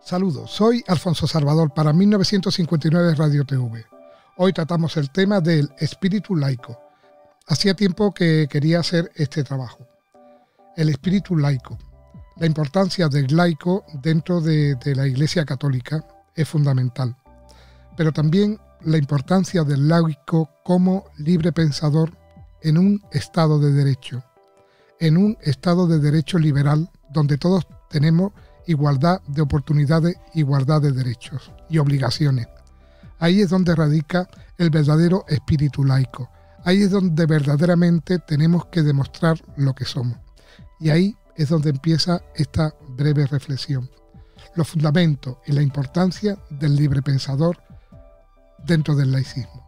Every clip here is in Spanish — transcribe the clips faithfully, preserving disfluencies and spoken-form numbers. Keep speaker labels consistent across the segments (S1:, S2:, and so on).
S1: Saludos, soy Alfonso Salvador para mil novecientos cincuenta y nueve Radio T V. Hoy tratamos el tema del espíritu laico. Hacía tiempo que quería hacer este trabajo. El espíritu laico. La importancia del laico dentro de, de la Iglesia Católica es fundamental, pero también la importancia del laico como libre pensador en un Estado de Derecho, en un Estado de Derecho liberal donde todos tenemos igualdad de oportunidades, igualdad de derechos y obligaciones. Ahí es donde radica el verdadero espíritu laico. Ahí es donde verdaderamente tenemos que demostrar lo que somos. Y ahí es donde empieza esta breve reflexión. Los fundamentos y la importancia del libre pensador dentro del laicismo.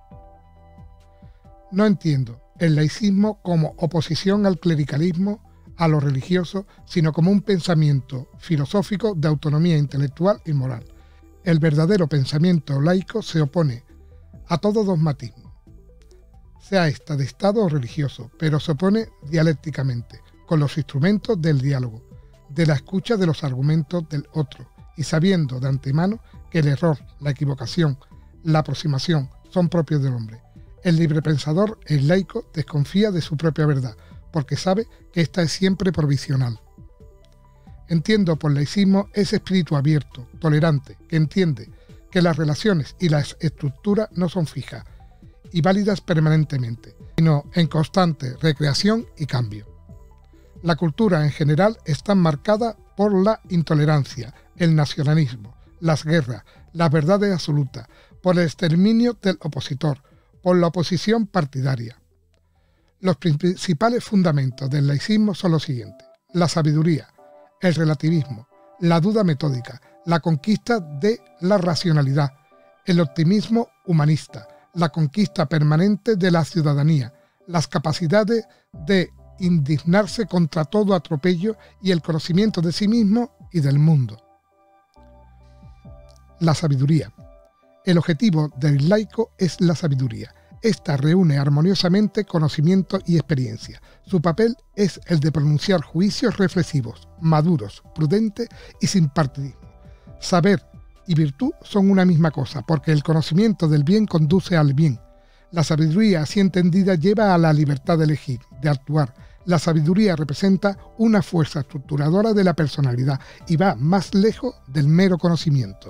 S1: No entiendo el laicismo como oposición al clericalismo, a lo religioso, sino como un pensamiento filosófico de autonomía intelectual y moral. El verdadero pensamiento laico se opone a todo dogmatismo, sea ésta de Estado o religioso, pero se opone dialécticamente, con los instrumentos del diálogo, de la escucha de los argumentos del otro, y sabiendo de antemano que el error, la equivocación, la aproximación son propios del hombre. El librepensador, el laico, desconfía de su propia verdad, porque sabe que ésta es siempre provisional. Entiendo por laicismo ese espíritu abierto, tolerante, que entiende que las relaciones y las estructuras no son fijas y válidas permanentemente, sino en constante recreación y cambio. La cultura en general está marcada por la intolerancia, el nacionalismo, las guerras, las verdades absolutas, por el exterminio del opositor, por la oposición partidaria. Los principales fundamentos del laicismo son los siguientes: la sabiduría, el relativismo, la duda metódica, la conquista de la racionalidad, el optimismo humanista, la conquista permanente de la ciudadanía, las capacidades de indignarse contra todo atropello y el conocimiento de sí mismo y del mundo. La sabiduría. El objetivo del laico es la sabiduría. Esta reúne armoniosamente conocimiento y experiencia. Su papel es el de pronunciar juicios reflexivos, maduros, prudentes y sin partidismo. Saber y virtud son una misma cosa, porque el conocimiento del bien conduce al bien. La sabiduría así entendida lleva a la libertad de elegir, de actuar. La sabiduría representa una fuerza estructuradora de la personalidad y va más lejos del mero conocimiento.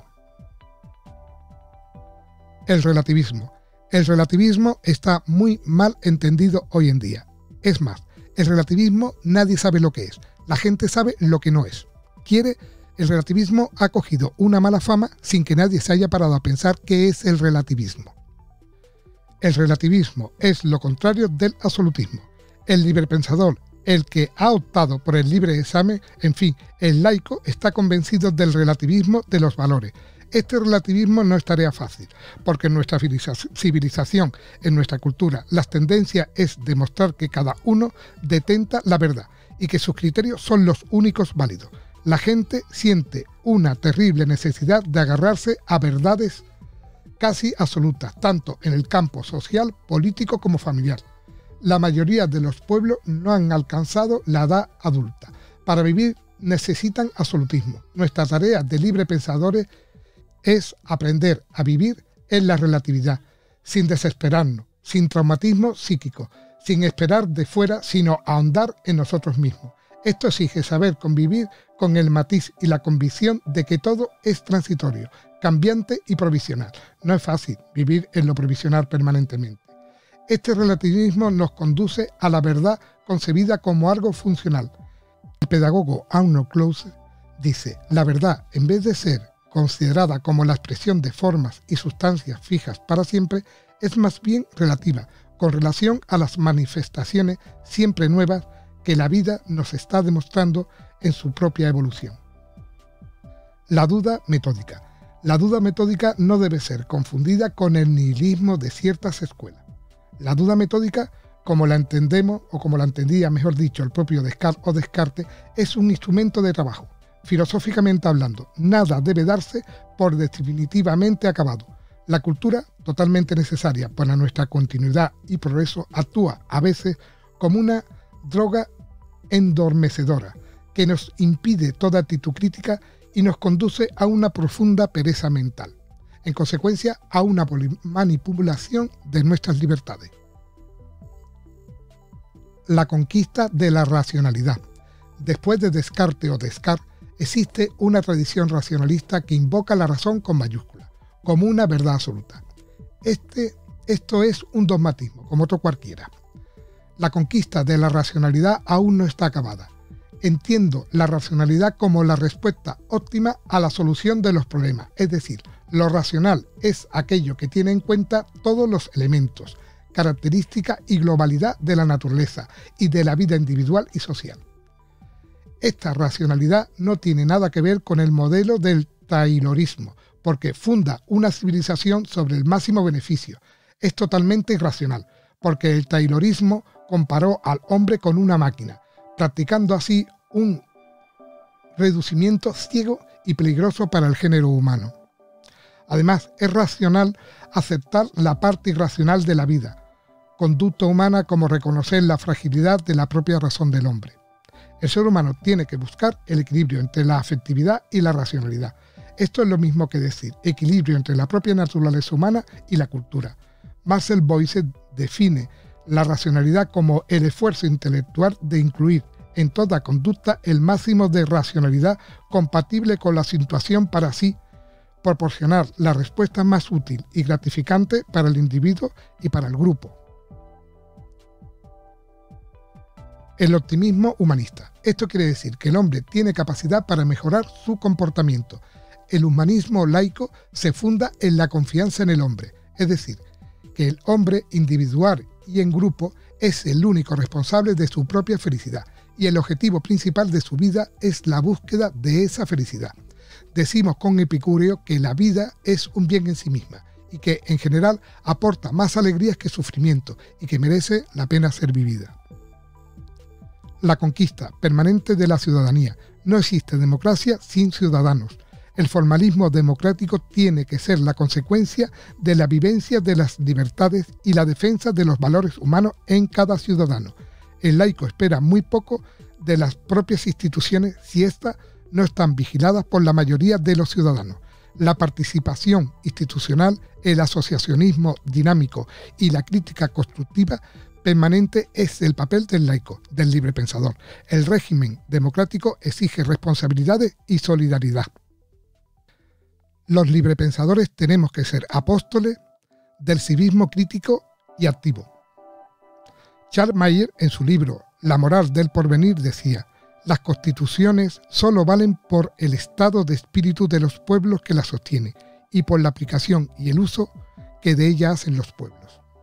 S1: El relativismo. El relativismo está muy mal entendido hoy en día. Es más, el relativismo nadie sabe lo que es. La gente sabe lo que no es. Quiere, el relativismo ha cogido una mala fama sin que nadie se haya parado a pensar qué es el relativismo. El relativismo es lo contrario del absolutismo. El librepensador, el que ha optado por el libre examen, en fin, el laico está convencido del relativismo de los valores. Este relativismo no es tarea fácil, porque en nuestra civilización, en nuestra cultura, las tendencias es demostrar que cada uno detenta la verdad y que sus criterios son los únicos válidos. La gente siente una terrible necesidad de agarrarse a verdades casi absolutas, tanto en el campo social, político como familiar. La mayoría de los pueblos no han alcanzado la edad adulta. Para vivir necesitan absolutismo. Nuestra tarea de libre pensadores es aprender a vivir en la relatividad, sin desesperarnos, sin traumatismo psíquico, sin esperar de fuera, sino ahondar en nosotros mismos. Esto exige saber convivir con el matiz y la convicción de que todo es transitorio, cambiante y provisional. No es fácil vivir en lo provisional permanentemente. Este relativismo nos conduce a la verdad concebida como algo funcional. El pedagogo Arnold Clausen dice: la verdad, en vez de ser considerada como la expresión de formas y sustancias fijas para siempre, es más bien relativa, con relación a las manifestaciones siempre nuevas que la vida nos está demostrando en su propia evolución. La duda metódica. La duda metódica no debe ser confundida con el nihilismo de ciertas escuelas. La duda metódica, como la entendemos, o como la entendía, mejor dicho, el propio Descartes o Descartes, es un instrumento de trabajo. Filosóficamente hablando, nada debe darse por definitivamente acabado. La cultura, totalmente necesaria para nuestra continuidad y progreso, actúa a veces como una droga endormecedora que nos impide toda actitud crítica y nos conduce a una profunda pereza mental, en consecuencia a una manipulación de nuestras libertades. La conquista de la racionalidad. Después de Descartes o Descartes, existe una tradición racionalista que invoca la razón con mayúscula, como una verdad absoluta. Este, esto es un dogmatismo, como otro cualquiera. La conquista de la racionalidad aún no está acabada. Entiendo la racionalidad como la respuesta óptima a la solución de los problemas, es decir, lo racional es aquello que tiene en cuenta todos los elementos, características y globalidad de la naturaleza y de la vida individual y social. Esta racionalidad no tiene nada que ver con el modelo del taylorismo, porque funda una civilización sobre el máximo beneficio. Es totalmente irracional, porque el taylorismo comparó al hombre con una máquina, practicando así un reducimiento ciego y peligroso para el género humano. Además, es racional aceptar la parte irracional de la vida, conducta humana como reconocer la fragilidad de la propia razón del hombre. El ser humano tiene que buscar el equilibrio entre la afectividad y la racionalidad. Esto es lo mismo que decir equilibrio entre la propia naturaleza humana y la cultura. Marcel Boyce define la racionalidad como el esfuerzo intelectual de incluir en toda conducta el máximo de racionalidad compatible con la situación para así proporcionar la respuesta más útil y gratificante para el individuo y para el grupo. El optimismo humanista. Esto quiere decir que el hombre tiene capacidad para mejorar su comportamiento. El humanismo laico se funda en la confianza en el hombre, es decir, que el hombre individual y en grupo es el único responsable de su propia felicidad y el objetivo principal de su vida es la búsqueda de esa felicidad. Decimos con Epicúreo que la vida es un bien en sí misma y que en general aporta más alegrías que sufrimiento y que merece la pena ser vivida. La conquista permanente de la ciudadanía. No existe democracia sin ciudadanos. El formalismo democrático tiene que ser la consecuencia de la vivencia de las libertades y la defensa de los valores humanos en cada ciudadano. El laico espera muy poco de las propias instituciones si éstas no están vigiladas por la mayoría de los ciudadanos. La participación institucional, el asociacionismo dinámico y la crítica constructiva permanente es el papel del laico, del librepensador. El régimen democrático exige responsabilidades y solidaridad. Los librepensadores tenemos que ser apóstoles del civismo crítico y activo. Charles Mayer, en su libro La moral del porvenir, decía: las constituciones solo valen por el estado de espíritu de los pueblos que las sostiene y por la aplicación y el uso que de ella hacen los pueblos.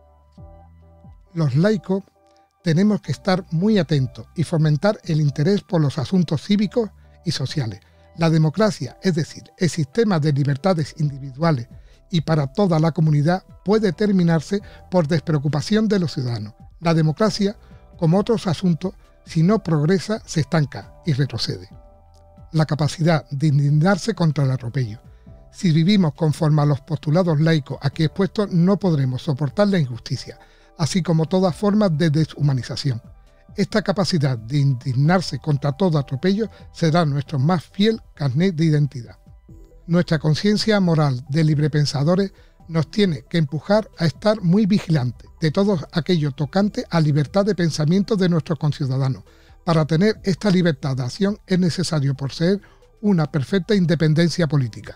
S1: Los laicos tenemos que estar muy atentos y fomentar el interés por los asuntos cívicos y sociales. La democracia, es decir, el sistema de libertades individuales y para toda la comunidad, puede terminarse por despreocupación de los ciudadanos. La democracia, como otros asuntos, si no progresa, se estanca y retrocede. La capacidad de indignarse contra el atropello. Si vivimos conforme a los postulados laicos aquí expuestos, no podremos soportar la injusticia, así como todas formas de deshumanización. Esta capacidad de indignarse contra todo atropello será nuestro más fiel carnet de identidad. Nuestra conciencia moral de librepensadores nos tiene que empujar a estar muy vigilantes de todo aquello tocante a libertad de pensamiento de nuestros conciudadanos. Para tener esta libertad de acción es necesario poseer una perfecta independencia política.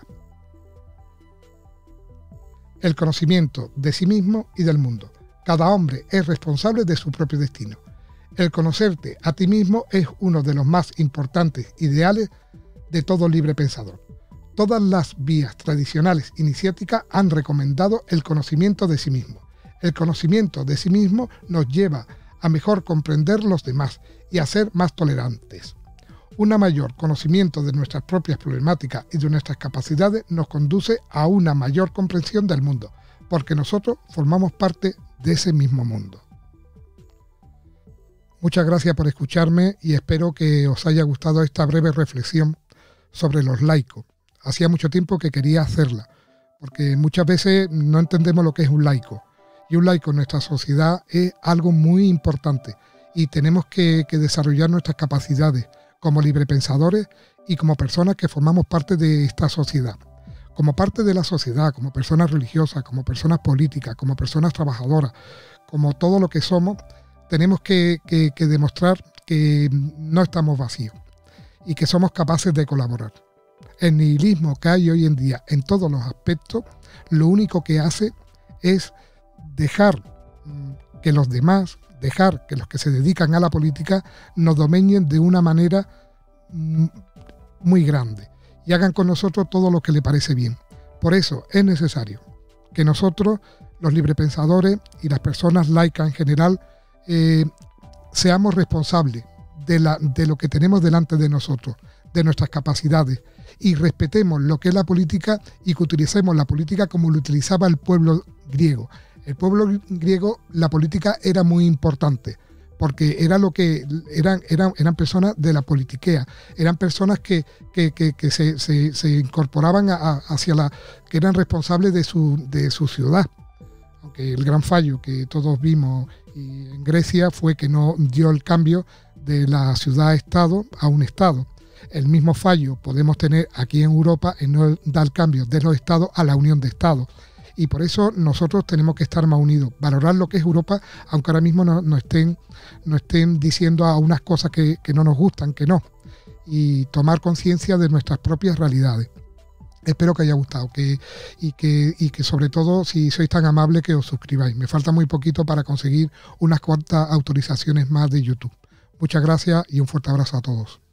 S1: El conocimiento de sí mismo y del mundo. Cada hombre es responsable de su propio destino. El conocerte a ti mismo es uno de los más importantes ideales de todo libre pensador. Todas las vías tradicionales iniciáticas han recomendado el conocimiento de sí mismo. El conocimiento de sí mismo nos lleva a mejor comprender los demás y a ser más tolerantes. Un mayor conocimiento de nuestras propias problemáticas y de nuestras capacidades nos conduce a una mayor comprensión del mundo, porque nosotros formamos parte de ese mismo mundo. Muchas gracias por escucharme y espero que os haya gustado esta breve reflexión sobre los laicos. Hacía mucho tiempo que quería hacerla, porque muchas veces no entendemos lo que es un laico. Y un laico en nuestra sociedad es algo muy importante y tenemos que, que desarrollar nuestras capacidades como librepensadores y como personas que formamos parte de esta sociedad. Como parte de la sociedad, como personas religiosas, como personas políticas, como personas trabajadoras, como todo lo que somos, tenemos que, que, que demostrar que no estamos vacíos y que somos capaces de colaborar. El nihilismo que hay hoy en día en todos los aspectos, lo único que hace es dejar que los demás, dejar que los que se dedican a la política nos dominien de una manera muy grande y hagan con nosotros todo lo que les parece bien. Por eso es necesario que nosotros, los librepensadores y las personas laicas en general, eh, seamos responsables de, la, de lo que tenemos delante de nosotros, de nuestras capacidades, y respetemos lo que es la política y que utilicemos la política como lo utilizaba el pueblo griego. El pueblo griego, la política era muy importante, porque era lo que eran, eran, eran personas de la politiquea, eran personas que, que, que, que se, se, se incorporaban a, a, hacia la, que eran responsables de su, de su ciudad. Aunque el gran fallo que todos vimos y en Grecia fue que no dio el cambio de la ciudad-estado a un estado. El mismo fallo podemos tener aquí en Europa en no dar el cambio de los estados a la unión de estados. Y por eso nosotros tenemos que estar más unidos, valorar lo que es Europa, aunque ahora mismo nos no estén, no estén diciendo a unas cosas que, que no nos gustan, que no. Y tomar conciencia de nuestras propias realidades. Espero que haya gustado que, y, que, y que sobre todo, si sois tan amables, que os suscribáis. Me falta muy poquito para conseguir unas cuantas autorizaciones más de YouTube. Muchas gracias y un fuerte abrazo a todos.